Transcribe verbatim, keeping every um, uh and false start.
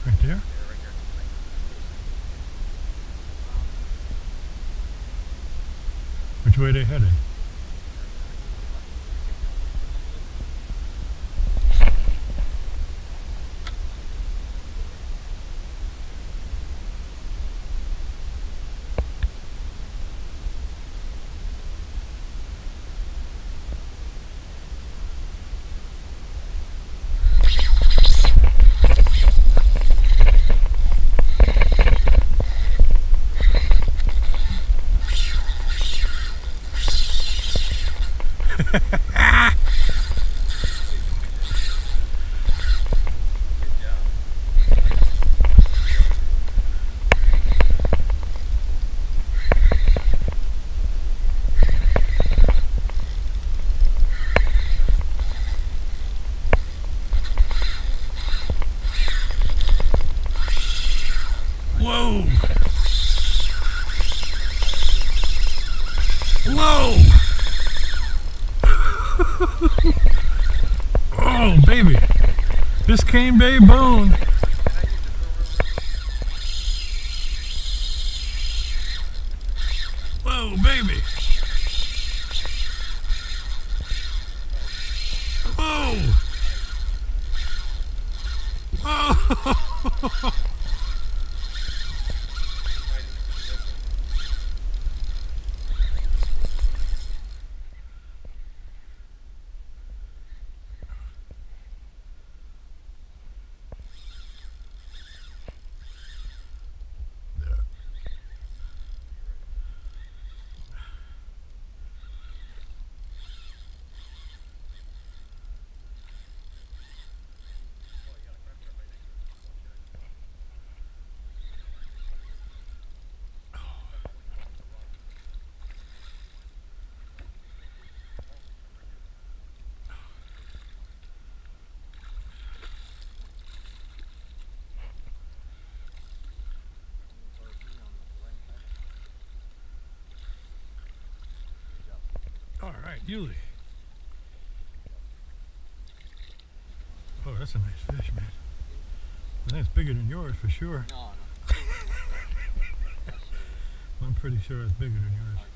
Right there? Which way are they headed? Whoa! Whoa! Oh, baby. Biscayne Bay bone. Whoa, baby. Whoa! Whoa! All right, Yuli. Oh, that's a nice fish, man. I think it's bigger than yours for sure. No, no. I'm pretty sure it's bigger than yours.